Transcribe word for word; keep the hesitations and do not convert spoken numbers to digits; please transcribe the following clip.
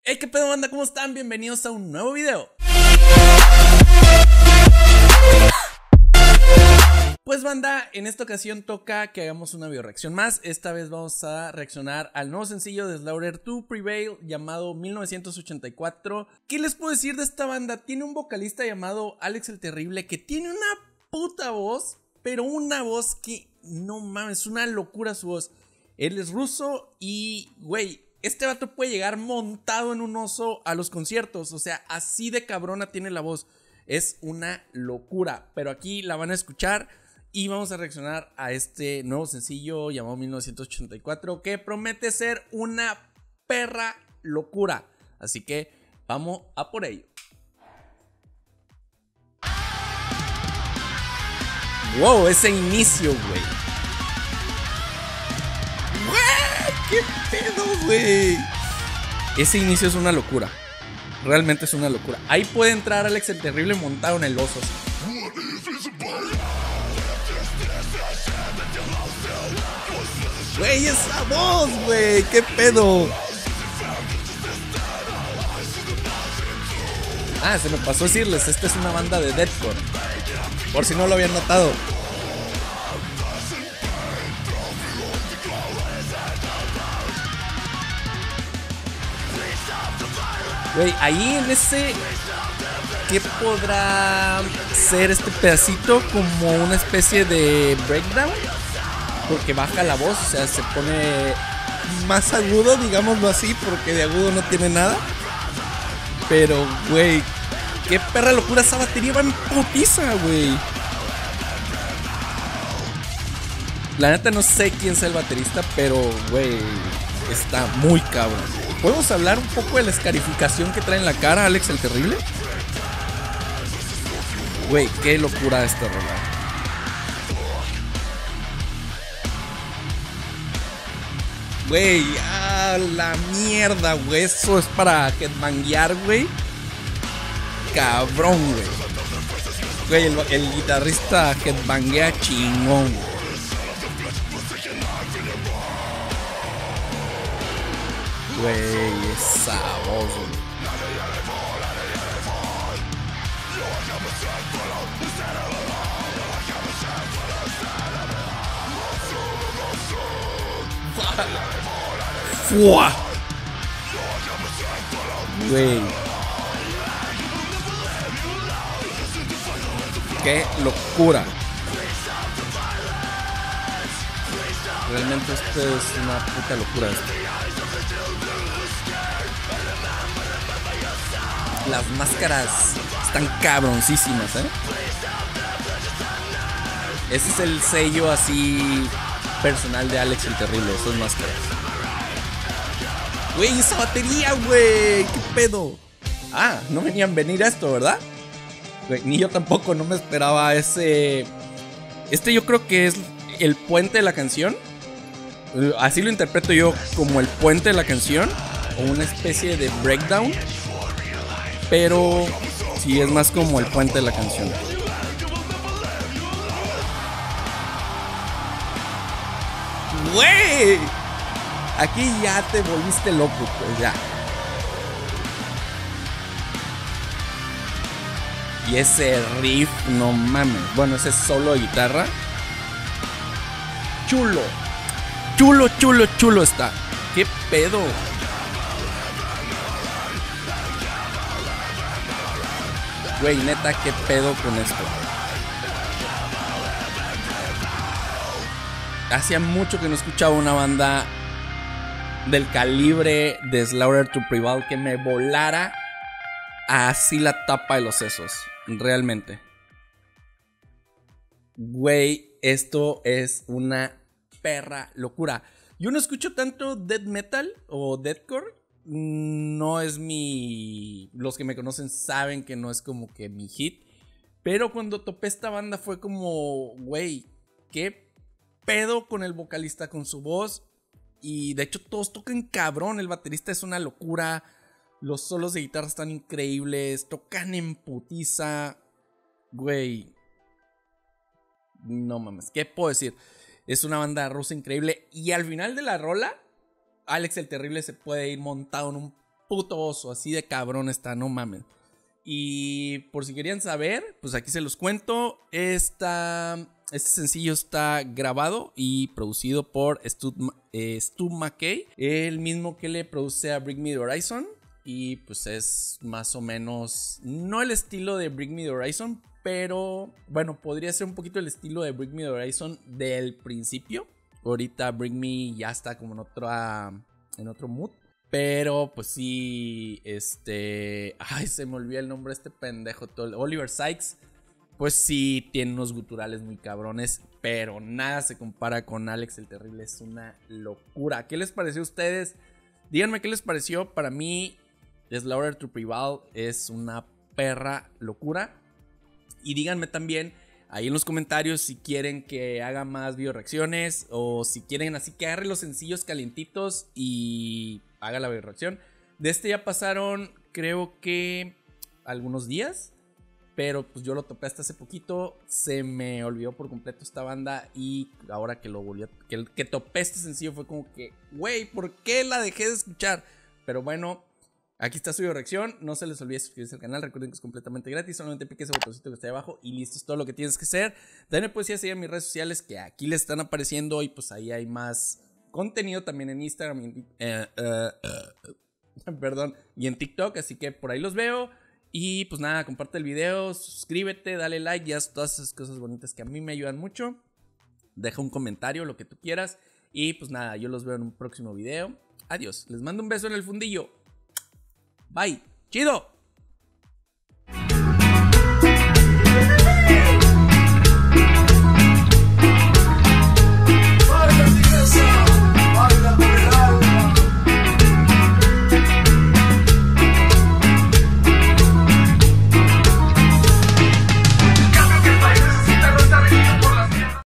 Hey, qué pedo, banda, ¿cómo están? Bienvenidos a un nuevo video. Pues, banda, en esta ocasión toca que hagamos una bioreacción más. Esta vez vamos a reaccionar al nuevo sencillo de Slaughter to Prevail llamado mil novecientos ochenta y cuatro. ¿Qué les puedo decir de esta banda? Tiene un vocalista llamado Alex el Terrible que tiene una puta voz, pero una voz que no mames, es una locura su voz. Él es ruso y, güey, este vato puede llegar montado en un oso a los conciertos. O sea, así de cabrona tiene la voz. Es una locura. Pero aquí la van a escuchar y vamos a reaccionar a este nuevo sencillo llamado mil novecientos ochenta y cuatro, que promete ser una perra locura. Así que vamos a por ello. Wow, ese inicio, güey. ¿Qué pedo, güey? Ese inicio es una locura. Realmente es una locura. Ahí puede entrar Alex el Terrible montado en el oso. Güey, esa voz, güey. ¿Qué pedo? Ah, se me pasó decirles, esta es una banda de deathcore, por si no lo habían notado. Güey, ahí en ese... ¿Qué podrá ser este pedacito? Como una especie de breakdown, porque baja la voz, o sea, se pone más agudo, digámoslo así, porque de agudo no tiene nada. Pero, güey, qué perra locura, esa batería va en putiza, güey. La neta no sé quién sea el baterista, pero, güey, está muy cabrón. ¿Podemos hablar un poco de la escarificación que trae en la cara Alex el Terrible? Güey, qué locura esta rola. Güey, a la mierda, güey. Eso es para headbanguear, güey. Cabrón, güey. Güey, el, el guitarrista headbanguea chingón. Güey, esa voz, güey. ¡Fua! Güey. ¡Qué locura! Realmente esto es una puta locura. Las máscaras están cabroncísimas, ¿eh? Ese es el sello así personal de Alex el Terrible, esas máscaras. Güey, esa batería, güey, qué pedo. Ah, no venían a venir a esto, ¿verdad? Güey, ni yo tampoco, no me esperaba ese. Este yo creo que es el puente de la canción. Así lo interpreto yo, como el puente de la canción, o una especie de breakdown. Pero sí es más como el puente de la canción. ¡Güey! Aquí ya te volviste loco, pues ya. Y ese riff, no mames. Bueno, ese solo de guitarra. Chulo. Chulo, chulo, chulo está. ¿Qué pedo? Güey, neta, ¿qué pedo con esto? Hacía mucho que no escuchaba una banda del calibre de Slaughter to Prevail que me volara así la tapa de los sesos. Realmente. Güey, esto es una perra locura. Yo no escucho tanto death metal o deathcore. No es mi... Los que me conocen saben que no es como que mi hit. Pero cuando topé esta banda fue como... Güey, qué pedo con el vocalista, con su voz. Y de hecho todos tocan cabrón. El baterista es una locura. Los solos de guitarra están increíbles. Tocan en putiza. Güey, no mames, ¿qué puedo decir? Es una banda rusa increíble. Y al final de la rola, Alex el Terrible se puede ir montado en un puto oso, así de cabrón está, no mames. Y por si querían saber, pues aquí se los cuento. Esta, este sencillo está grabado y producido por Stu, eh, Stu McKay, el mismo que le produce a Bring Me The Horizon. Y pues es más o menos, no el estilo de Bring Me The Horizon, pero bueno, podría ser un poquito el estilo de Bring Me The Horizon del principio. Ahorita Bring Me ya está como en otra, en otro mood. Pero pues sí, este... Ay, se me olvidó el nombre de este pendejo. Oliver Sykes, pues sí, tiene unos guturales muy cabrones. Pero nada se compara con Alex el Terrible. Es una locura. ¿Qué les pareció a ustedes? Díganme qué les pareció. Para mí, Slaughter to Prevail es una perra locura. Y díganme también ahí en los comentarios si quieren que haga más video reacciones. O si quieren así que agarre los sencillos calientitos y haga la video reacción. De este ya pasaron, creo que algunos días. Pero pues yo lo topé hasta hace poquito. Se me olvidó por completo esta banda. Y ahora que lo volví a, que, que topé este sencillo fue como que, güey, ¿por qué la dejé de escuchar? Pero bueno, aquí está su video reacción. No se les olvide suscribirse al canal. Recuerden que es completamente gratis. Solamente pique ese botoncito que está ahí abajo. Y listo, es todo lo que tienes que hacer. También me puedes ir a seguir en mis redes sociales que aquí les están apareciendo. Y pues ahí hay más contenido también en Instagram. Y en, eh, eh, eh, perdón. Y en TikTok. Así que por ahí los veo. Y pues nada, comparte el video. Suscríbete, dale like. Ya todas esas cosas bonitas que a mí me ayudan mucho. Deja un comentario, lo que tú quieras. Y pues nada, yo los veo en un próximo video. Adiós. Les mando un beso en el fundillo. Bye. Chido.